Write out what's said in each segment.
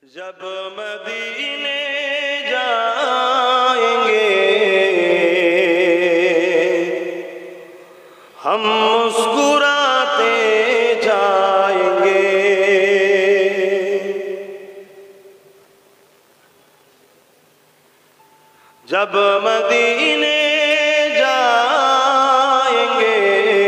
जब मदीने जाएंगे हम मुस्कुराते जाएंगे। जब मदीने जाएंगे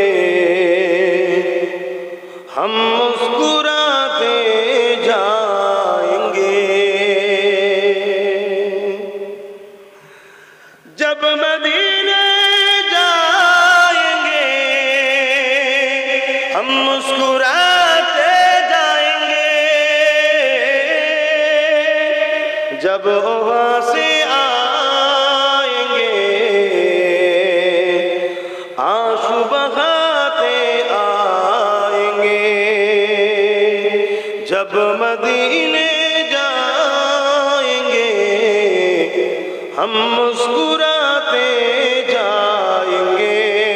हम मुस्कुराते जाएंगे। जब मदीने जाएंगे हम मुस्कुराते जाएंगे। जब वहाँ से आएंगे आंसू बहाते आएंगे। जब मदीने जाएंगे हम मुस्कुराते जाएंगे।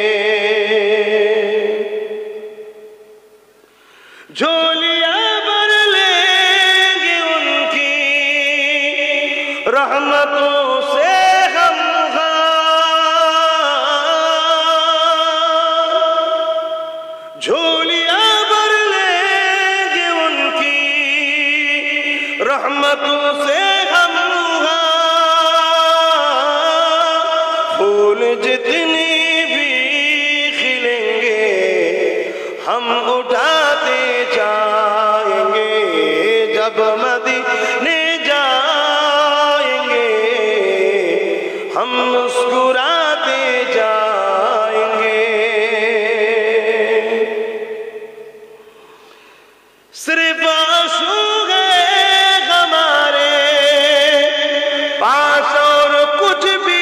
झोलियां भर लेंगे उनकी रहमतों से हम झोलियां भर लेंगे उनकी रहमतों से हम फूल जितनी भी खिलेंगे हम उठाते जाएंगे। जब मदीने जाएंगे हम मुस्कुराते जाएंगे। सिर्फ आंसू है हमारे पास और कुछ भी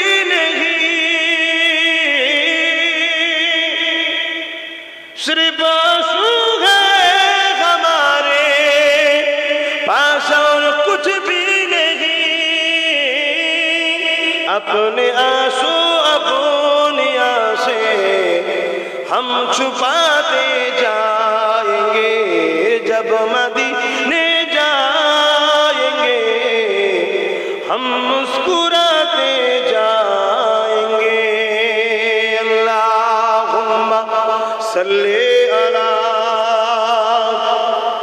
सिर्फ आंसू है हमारे पास और कुछ भी नहीं। अपने आंसू अपनी आंखें हम छुपाते जाएंगे। जब मदीने जाएंगे हम मुस्कुराते जाएंगे।